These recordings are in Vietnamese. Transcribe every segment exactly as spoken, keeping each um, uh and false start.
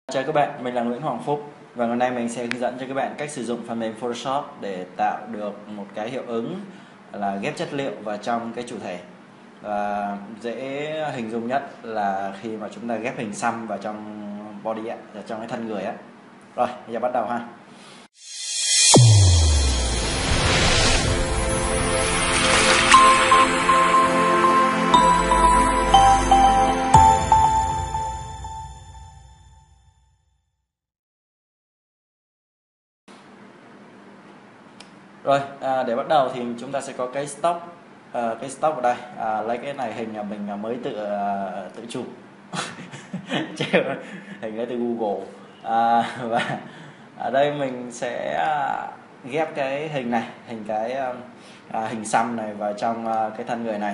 Chào các bạn, mình là Nguyễn Hoàng Phúc và ngày hôm nay mình sẽ hướng dẫn cho các bạn cách sử dụng phần mềm Photoshop để tạo được một cái hiệu ứng là ghép chất liệu vào trong cái chủ thể. Và dễ hình dung nhất là khi mà chúng ta ghép hình xăm vào trong body á, trong cái thân người á. Rồi, bây giờ bắt đầu ha. Rồi, à, để bắt đầu thì chúng ta sẽ có cái stock, à, cái stock ở đây. À, lấy cái này hình là mình mới tự à, tự chụp, hình lấy từ Google. À, và ở đây mình sẽ ghép cái hình này, hình cái à, hình xăm này vào trong à, cái thân người này.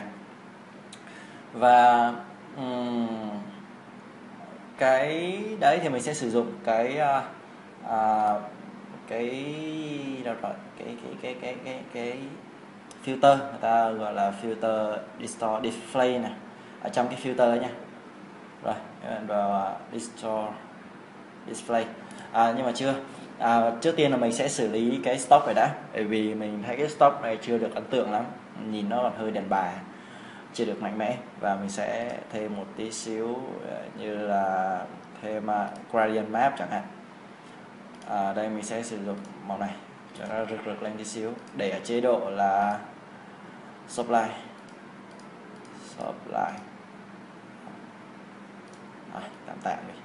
Và um, cái đấy thì mình sẽ sử dụng cái à, à, cái đâu rồi cái cái cái cái cái cái filter, người ta gọi là filter distort display này, ở trong cái filter nha. Rồi vào distort display, à, nhưng mà chưa à, trước tiên là mình sẽ xử lý cái stock này đã, bởi vì mình thấy cái stock này chưa được ấn tượng lắm, nhìn nó còn hơi đàn bà, chưa được mạnh mẽ. Và mình sẽ thêm một tí xíu như là thêm uh, gradient map chẳng hạn. À, đây mình sẽ sử dụng màu này cho nó rực rực lên tí xíu, để ở chế độ là supply supply à, tạm tạm đi.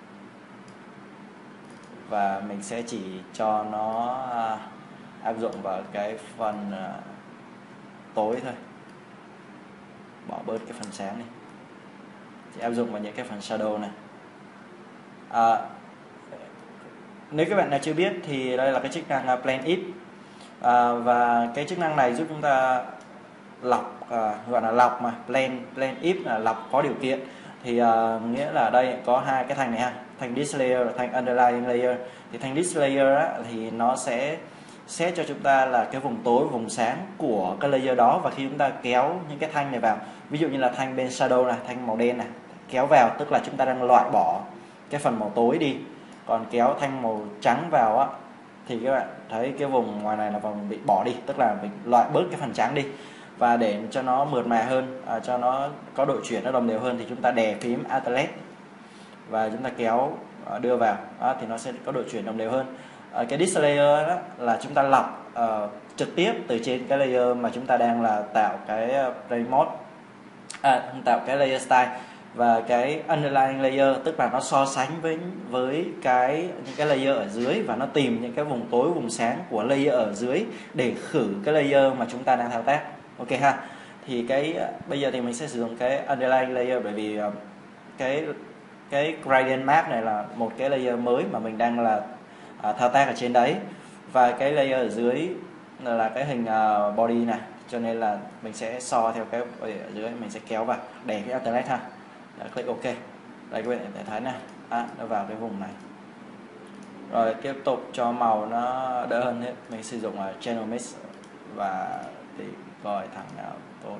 Và mình sẽ chỉ cho nó à, áp dụng vào cái phần à, tối thôi, bỏ bớt cái phần sáng đi, chỉ áp dụng vào những cái phần shadow này. À, nếu các bạn nào chưa biết thì đây là cái chức năng uh, Blend If, à, và cái chức năng này giúp chúng ta lọc, à, gọi là lọc mà Blend Blend If là lọc có điều kiện. Thì uh, nghĩa là đây có hai cái thanh này ha, thanh This Layer và thanh Underlying Layer. Thì thanh This Layer á, thì nó sẽ set cho chúng ta là cái vùng tối, vùng sáng của cái layer đó. Và khi chúng ta kéo những cái thanh này vào, ví dụ như là thanh bên shadow này, thanh màu đen này, kéo vào tức là chúng ta đang loại bỏ cái phần màu tối đi. Còn kéo thanh màu trắng vào á, thì các bạn thấy cái vùng ngoài này là vùng bị bỏ đi, tức là mình loại bớt cái phần trắng đi. Và để cho nó mượt mà hơn, à, cho nó có độ chuyển nó đồng đều hơn, thì chúng ta đè phím Alt và chúng ta kéo à, đưa vào đó, thì nó sẽ có độ chuyển đồng đều hơn. À, cái This Layer đó là chúng ta lọc à, trực tiếp từ trên cái layer mà chúng ta đang là tạo cái Plane Mode, à, tạo cái layer style. Và cái underlying layer tức là nó so sánh với với cái những cái layer ở dưới, và nó tìm những cái vùng tối, vùng sáng của layer ở dưới để khử cái layer mà chúng ta đang thao tác. Ok ha. Thì cái bây giờ thì mình sẽ sử dụng cái underlying layer, bởi vì cái cái gradient map này là một cái layer mới mà mình đang là à, thao tác ở trên đấy, và cái layer ở dưới là cái hình uh, body này, cho nên là mình sẽ so theo cái ở dưới, mình sẽ kéo vào để cái alternate ha. Đã click OK. Đây các bạn có thể thấy này, à, nó vào cái vùng này. Rồi tiếp tục cho màu nó đỡ hơn hết, mình sử dụng uh, channel mix và thì coi thằng nào tốt.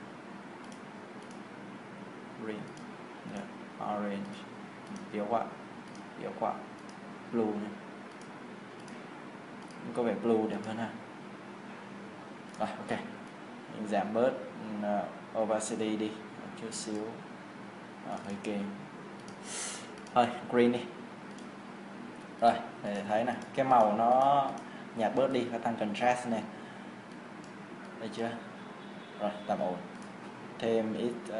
Green, yeah. Orange, yếu quá, yếu quá, blue nha. Có vẻ blue đẹp hơn ha. Rồi ok, mình giảm bớt uh, opacity đi chút xíu. À, hơi kê. Thôi green đi. Rồi để thấy nè, cái màu nó nhạt bớt đi, nó tăng contrast này, thấy chưa? Rồi tạm ổn. Thêm ít uh...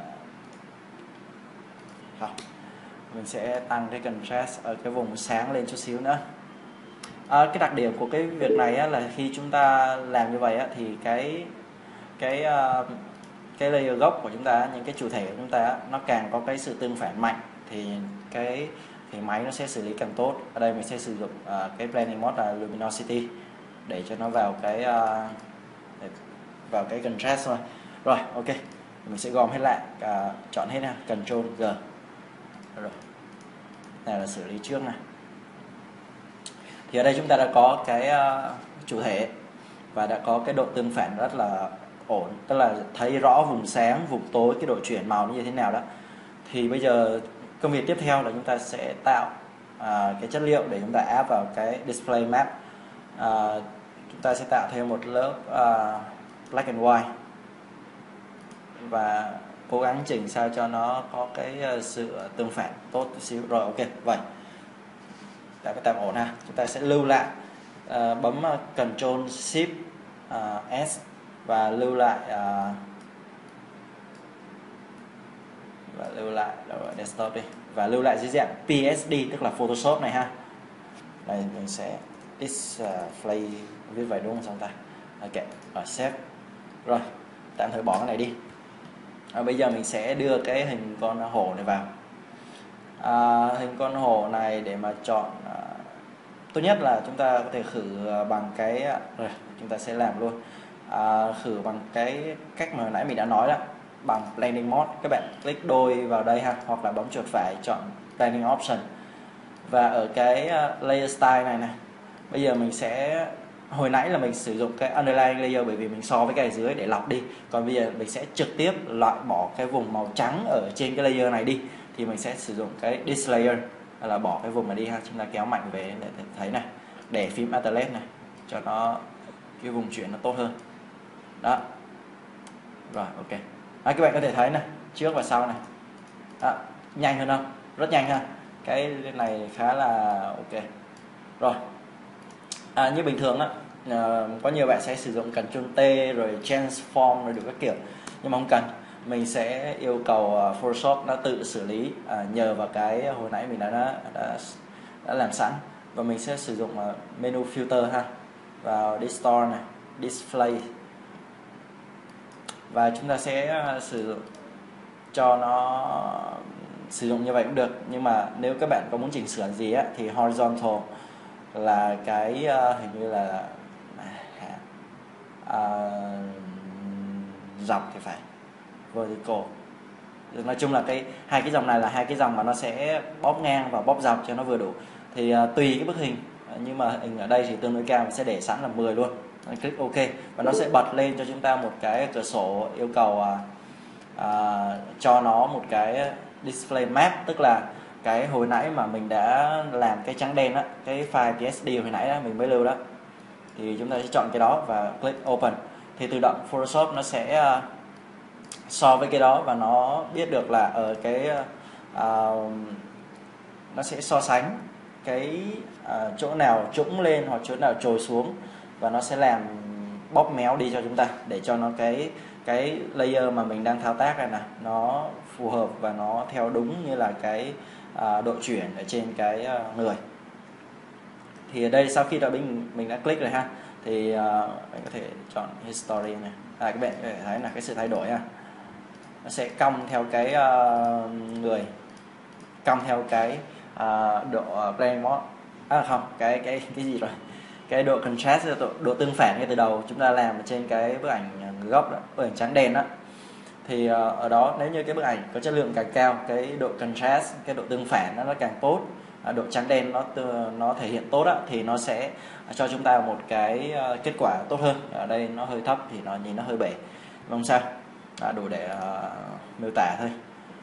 không, mình sẽ tăng cái contrast ở cái vùng sáng lên chút xíu nữa. À, cái đặc điểm của cái việc này á, là khi chúng ta làm như vậy á, thì cái cái uh, cái layer gốc của chúng ta, những cái chủ thể của chúng ta nó càng có cái sự tương phản mạnh, thì cái thì máy nó sẽ xử lý càng tốt. Ở đây mình sẽ sử dụng uh, cái blending mode là luminosity để cho nó vào cái uh, vào cái contrast thôi. Rồi ok, mình sẽ gom hết lại, uh, chọn hết nha, Ctrl G. Rồi này là xử lý trước này. Thì ở đây chúng ta đã có cái uh, chủ thể và đã có cái độ tương phản rất là ổn, tức là thấy rõ vùng sáng, vùng tối, cái độ chuyển màu như thế nào đó. Thì bây giờ công việc tiếp theo là chúng ta sẽ tạo à, cái chất liệu để chúng ta áp vào cái display map. À, chúng ta sẽ tạo thêm một lớp uh, black and white và cố gắng chỉnh sao cho nó có cái uh, sự tương phản tốt chút xíu. Rồi ok, vậy đã tạm ổn ha. Chúng ta sẽ lưu lại, uh, bấm uh, Ctrl Shift uh, S và lưu lại uh, và lưu lại rồi desktop đi, và lưu lại dưới dạng pê ét đê, tức là Photoshop này ha. Đây mình sẽ display viết vậy đúng không xong ta. Ok, và save. Rồi tạm thời bỏ cái này đi. À, bây giờ mình sẽ đưa cái hình con hổ này vào. À, hình con hổ này để mà chọn, à, tốt nhất là chúng ta có thể khử bằng cái, rồi chúng ta sẽ làm luôn, à, khử bằng cái cách mà hồi nãy mình đã nói đó, bằng blending mode. Các bạn click đôi vào đây ha, hoặc là bấm chuột phải chọn blending option, và ở cái layer style này này, bây giờ mình sẽ, hồi nãy là mình sử dụng cái underlying layer bởi vì mình so với cái dưới để lọc đi, còn bây giờ mình sẽ trực tiếp loại bỏ cái vùng màu trắng ở trên cái layer này đi, thì mình sẽ sử dụng cái this layer là bỏ cái vùng này đi ha. Chúng ta kéo mạnh về để thấy này, để phím Alt này cho nó cái vùng chuyển nó tốt hơn đó. Rồi ok, đó, các bạn có thể thấy này, trước và sau này đó, nhanh hơn không? Rất nhanh ha, cái này khá là ok. Rồi à, như bình thường á, à, có nhiều bạn sẽ sử dụng Ctrl T rồi transform rồi được các kiểu, nhưng mà không cần. Mình sẽ yêu cầu uh, Photoshop nó tự xử lý, à, nhờ vào cái hồi nãy mình đã đã, đã đã làm sẵn. Và mình sẽ sử dụng uh, menu filter ha, vào distort này, display, và chúng ta sẽ uh, sử dụng cho nó sử dụng như vậy cũng được. Nhưng mà nếu các bạn có muốn chỉnh sửa gì á, thì horizontal là cái uh, hình như là uh, dọc thì phải, vertical. Nói chung là cái hai cái dòng này là hai cái dòng mà nó sẽ bóp ngang và bóp dọc cho nó vừa đủ. Thì uh, tùy cái bức hình, uh, nhưng mà hình ở đây thì tương đối cao, mình sẽ để sẵn là mười luôn. Click OK và nó sẽ bật lên cho chúng ta một cái cửa sổ yêu cầu uh, uh, cho nó một cái display map, tức là cái hồi nãy mà mình đã làm cái trắng đen á, cái file pê ét đê hồi nãy đó mình mới lưu đó, thì chúng ta sẽ chọn cái đó và click open, thì tự động Photoshop nó sẽ uh, so với cái đó và nó biết được là ở cái uh, nó sẽ so sánh cái uh, chỗ nào trũng lên hoặc chỗ nào trồi xuống, và nó sẽ làm bóp méo đi cho chúng ta để cho nó cái cái layer mà mình đang thao tác này nè nó phù hợp và nó theo đúng như là cái uh, độ chuyển ở trên cái uh, người. Thì ở đây sau khi đã mình mình đã click rồi ha, thì uh, mình có thể chọn history này, à, các bạn có thể thấy là cái sự thay đổi ha, nó sẽ cong theo cái uh, người, cong theo cái uh, độ uh, blend mode, à không, cái cái cái gì rồi, cái độ contrast, độ, độ tương phản ngay từ đầu chúng ta làm ở trên cái bức ảnh gốc đó, bức ảnh trắng đen đó. Thì uh, ở đó nếu như cái bức ảnh có chất lượng càng cao, cái độ contrast, cái độ tương phản nó, nó càng tốt, uh, độ trắng đen nó nó thể hiện tốt đó, thì nó sẽ cho chúng ta một cái uh, kết quả tốt hơn. Ở đây nó hơi thấp thì nó nhìn nó hơi bể, không sao, à, đủ để uh, miêu tả thôi.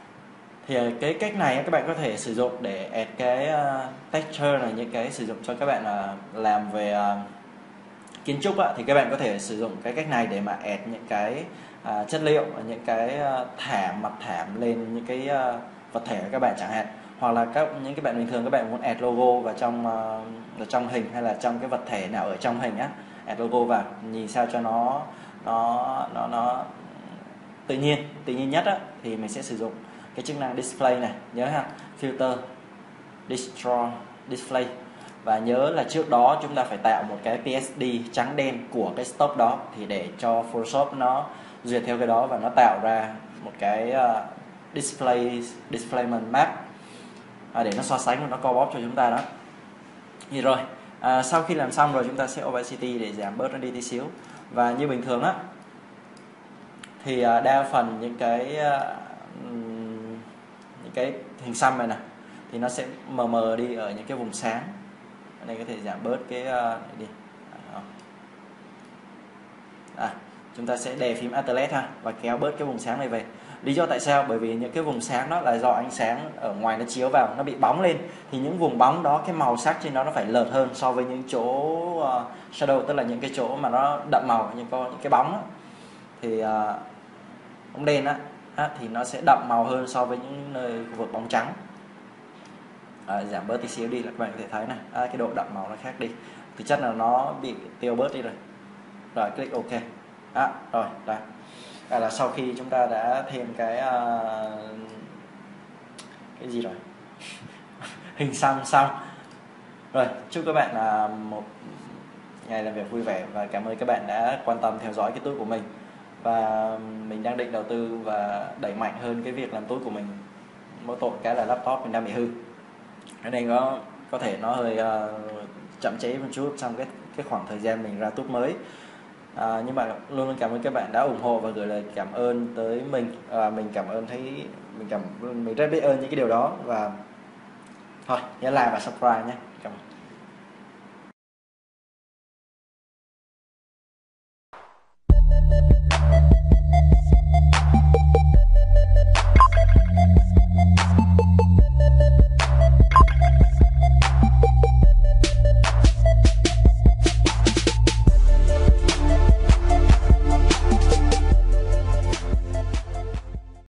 Thì uh, cái cách này các bạn có thể sử dụng để add cái uh, texture này, những cái sử dụng cho các bạn uh, làm về uh, kiến trúc á, thì các bạn có thể sử dụng cái cách này để mà add những cái uh, chất liệu, những cái uh, thảm, mặt thảm lên những cái uh, vật thể của các bạn chẳng hạn, hoặc là các những cái bạn bình thường các bạn muốn add logo vào trong uh, trong hình hay là trong cái vật thể nào ở trong hình á, add logo vào nhìn sao cho nó nó nó nó tự nhiên tự nhiên nhất á, thì mình sẽ sử dụng cái chức năng display này, nhớ ha, filter, distort, display, và nhớ là trước đó chúng ta phải tạo một cái pê ét đê trắng đen của cái stop đó, thì để cho Photoshop nó duyệt theo cái đó và nó tạo ra một cái uh, display displayment map, à, để nó so sánh và nó co bóp cho chúng ta đó. Thì rồi à, sau khi làm xong rồi chúng ta sẽ opacity để giảm bớt nó đi tí xíu, và như bình thường á thì uh, đa phần những cái uh, những cái hình xăm này nè thì nó sẽ mờ mờ đi ở những cái vùng sáng. Ở đây có thể giảm bớt cái uh, này đi. À, chúng ta sẽ đề phím Alt Delete ha, và kéo bớt cái vùng sáng này về. Lý do tại sao? Bởi vì những cái vùng sáng đó là do ánh sáng ở ngoài nó chiếu vào, nó bị bóng lên, thì những vùng bóng đó cái màu sắc trên đó nó phải lợt hơn so với những chỗ uh, shadow, tức là những cái chỗ mà nó đậm màu, những có những cái bóng đó. Thì uh, bóng đen á, á thì nó sẽ đậm màu hơn so với những nơi khu vực bóng trắng. À, giảm bớt tí xíu đi là các bạn có thể thấy này, à, cái độ đậm màu nó khác đi, thực chất là nó bị tiêu bớt đi rồi. Rồi click OK. À, rồi đây à, là sau khi chúng ta đã thêm cái uh, cái gì rồi hình xăm xong rồi. Chúc các bạn uh, một ngày làm việc vui vẻ, và cảm ơn các bạn đã quan tâm theo dõi cái túi của mình. Và mình đang định đầu tư và đẩy mạnh hơn cái việc làm túi của mình. Mỗi tội cái là laptop mình đang bị hư, cái này có có thể nó hơi uh, chậm chế một chút trong cái cái khoảng thời gian mình ra túp mới. À, nhưng mà luôn luôn cảm ơn các bạn đã ủng hộ và gửi lời cảm ơn tới mình. À, mình cảm ơn thấy mình cảm mình rất biết ơn những cái điều đó. Và thôi nhớ like và subscribe nhé. Cảm ơn.